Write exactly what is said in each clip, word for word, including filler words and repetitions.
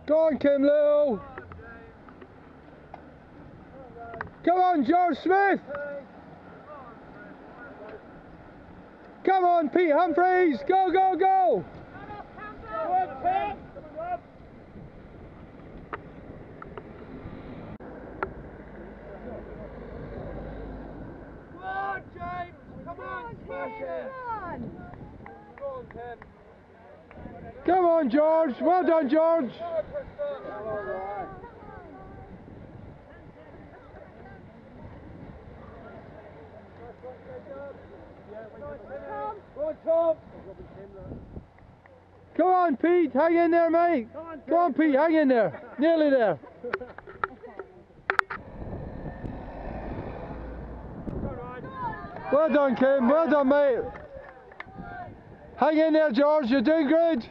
Go on, Kim Little. Come on, George Smith. Come on, Pete Humphreys. Go, go, go. Come on, George. Well done, George. Come on, Pete. Hang in there, mate. Come on, Pete. Hang in there. Nearly there. Well done, Kim. Well done, mate. Hang in there, George. You're doing good.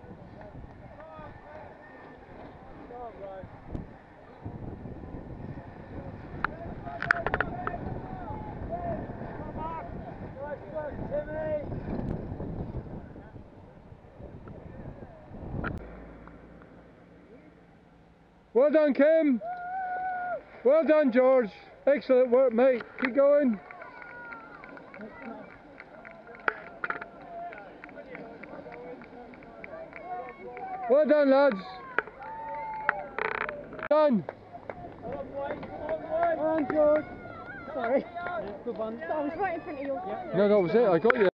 Well done, Kim. Well done, George. Excellent work, mate. Keep going. Well done, lads. Done. Come on, George. Sorry. Good one. I was right in front of you. No, that was it. I got you.